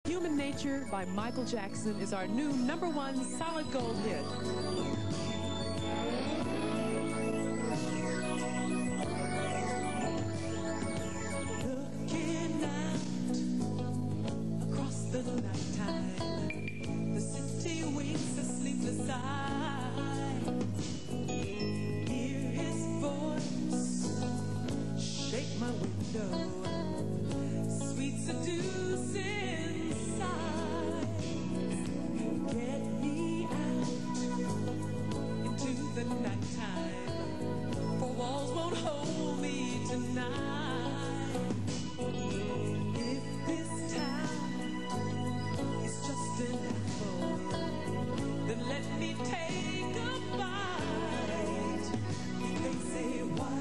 Human Nature by Michael Jackson is our new #1 solid gold hit. Looking out across the nighttime, the city winks a sleepless eye. Hear his voice shake my window, sweet seducing sigh. Get me out into the nighttime, for walls won't hold me tonight. If this town is just an apple, then let me take a bite. They say why?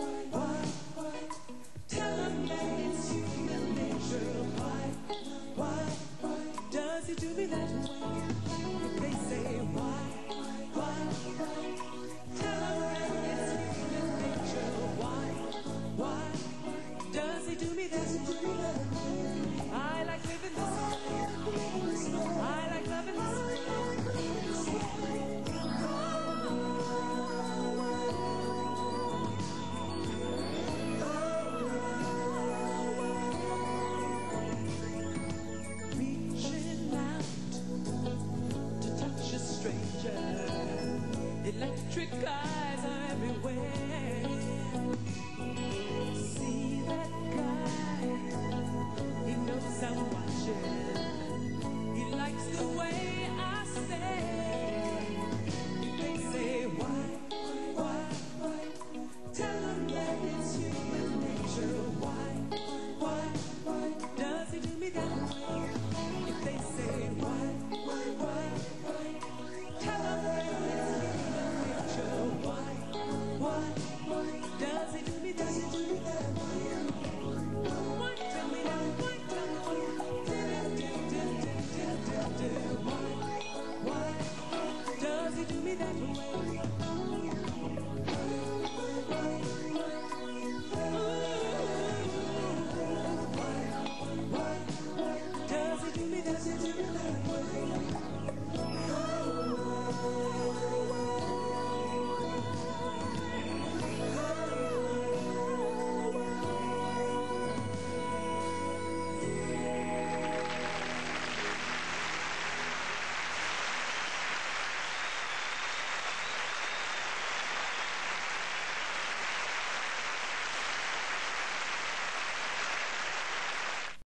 Tell them that it's human nature. Why does he do me that?